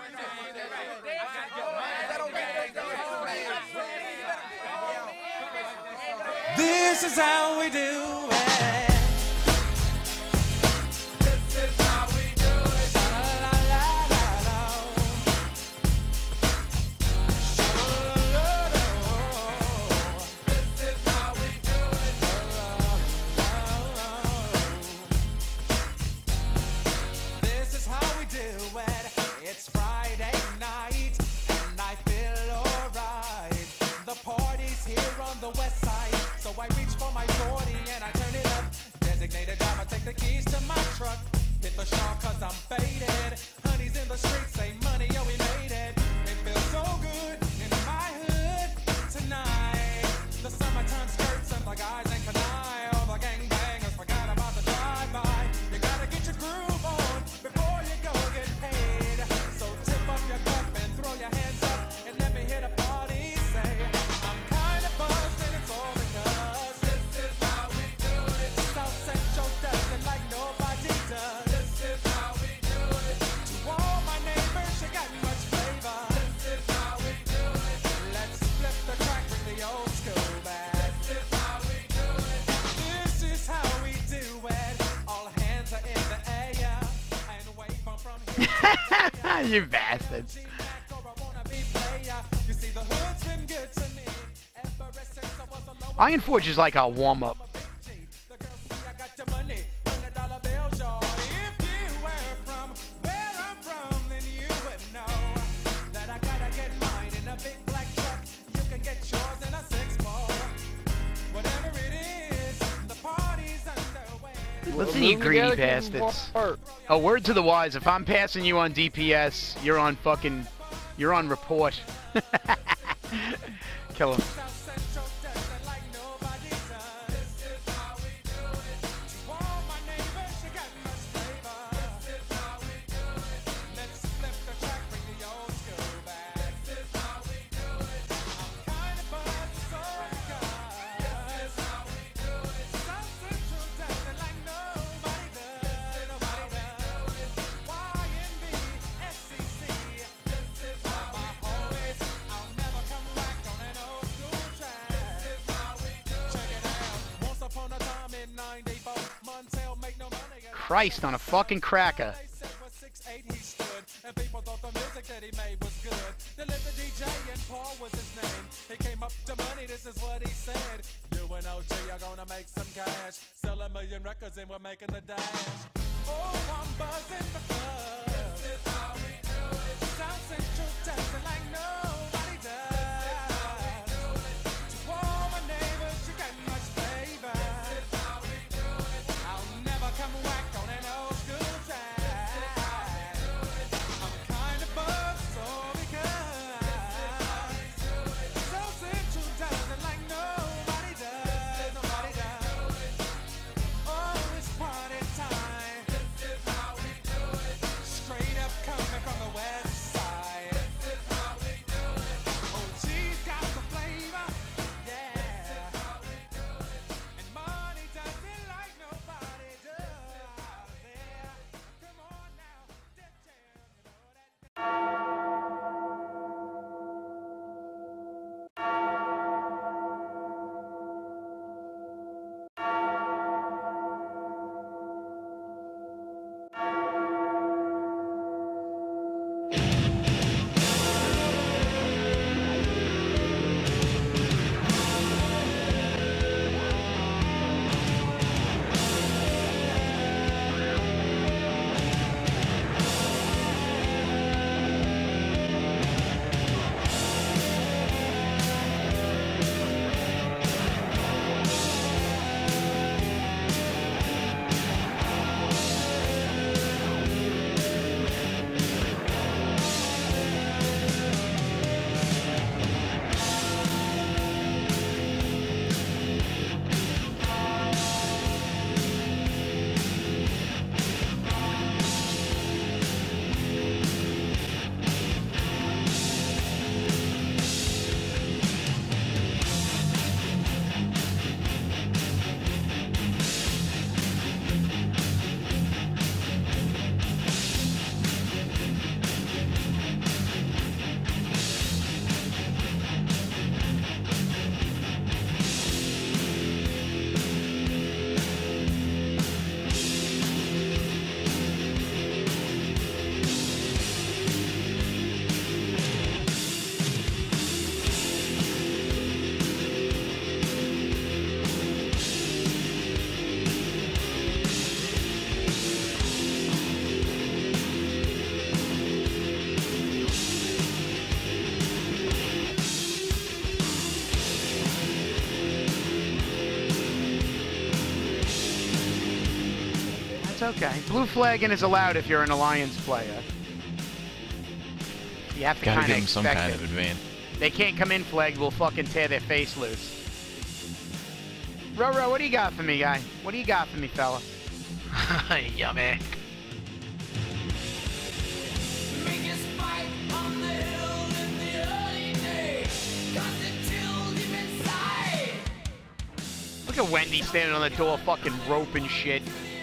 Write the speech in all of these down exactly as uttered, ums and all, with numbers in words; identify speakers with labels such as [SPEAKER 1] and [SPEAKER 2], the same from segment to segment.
[SPEAKER 1] This is how we do it. This is how we do it. La, la, la, la, la. This is how we do it. This is how we do it. It's Friday night and I feel alright. The party's here on the west side. So I reach for my forty and I turn it up. Designated driver, take the keys to my truck. Hit the shop cause I'm faded. Honey's in the streets, say money, yo, we made it. It feels so good in my hood tonight. The summertime skirts and the guys ain't canine. All the gangbangers forgot about the drive-by. You gotta get your groove on before you go get paid. So tip up your cup and throw your hands up and let me hit a party. Say, I'm kinda buzzed and it's all because this is how we do it. South Central does it like nobody does. This is how we do it. To all my neighbors, you got much flavor. This is how we do it. Let's flip the track, bring the old school back. This is how we do it. This is how we do it. All hands are in the air and wave from from here.
[SPEAKER 2] You bastards.
[SPEAKER 1] You see the hood's been good to me.
[SPEAKER 2] Iron Forge is like our warm-up. Listen to you greedy bastards. A word to the wise, if I'm passing you on D P S, you're on fucking, you're on report. Kill him. Christ on a fucking cracker.
[SPEAKER 1] And people thought the music that he made was good. The little D J and Paul was his name. He came up to money, this is what he said. You and O G are gonna make some cash. Sell a million records and we're making the dash. Oh, I'm buzzing because this is how we do it. South Central dancing like nobody does. To all my neighbors, you got much flavor. This is how we do it. I'll never come whack on an old school track.
[SPEAKER 2] okay. Blue flagging is allowed if you're an alliance player. You have to
[SPEAKER 3] Gotta
[SPEAKER 2] kind
[SPEAKER 3] give
[SPEAKER 2] of
[SPEAKER 3] them some
[SPEAKER 2] expect
[SPEAKER 3] kind
[SPEAKER 2] it.
[SPEAKER 3] of advantage.
[SPEAKER 2] They can't come in flagged. We'll fucking tear their face loose. Roro, what do you got for me, guy? What do you got for me, fella?
[SPEAKER 3] Yummy.
[SPEAKER 2] Look at Wendy standing on the door fucking roping shit.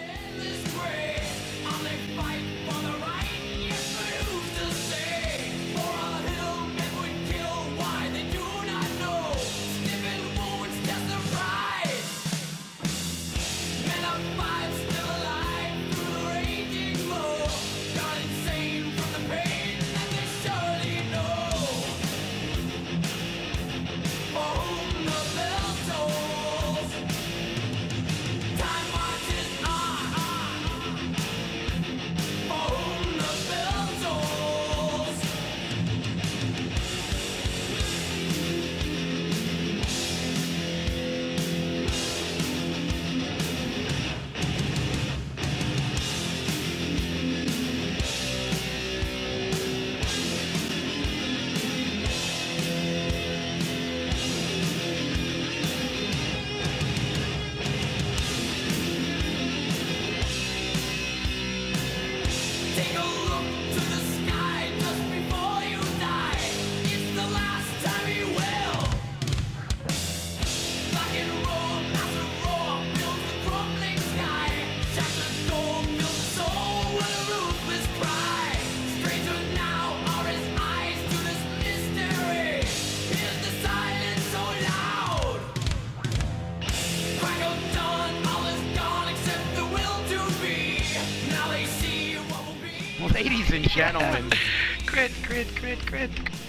[SPEAKER 2] Ladies and gentlemen.
[SPEAKER 3] Crit, crit, crit, crit.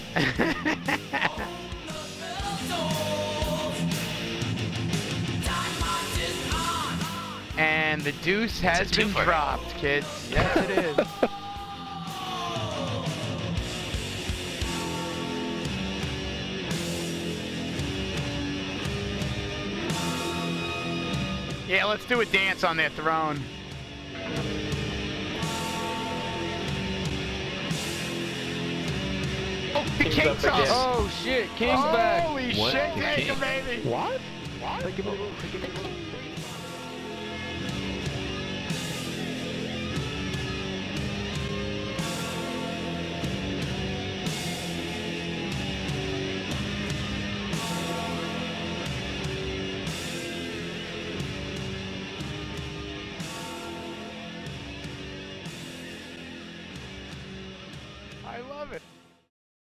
[SPEAKER 2] And the deuce has been dropped, kids. Yes, it is. Yeah, let's do a dance on their throne. Oh, the King's
[SPEAKER 4] King's up again.
[SPEAKER 2] up.
[SPEAKER 4] Oh shit, King's
[SPEAKER 2] oh,
[SPEAKER 4] back.
[SPEAKER 2] Holy
[SPEAKER 3] What?
[SPEAKER 2] shit,
[SPEAKER 3] The
[SPEAKER 2] take
[SPEAKER 3] King?
[SPEAKER 2] him, baby.
[SPEAKER 4] What? What? Like,
[SPEAKER 2] I love it.